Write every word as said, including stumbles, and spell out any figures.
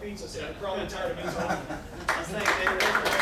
pizza, so I'm probably tired of me talking. Let's thank David.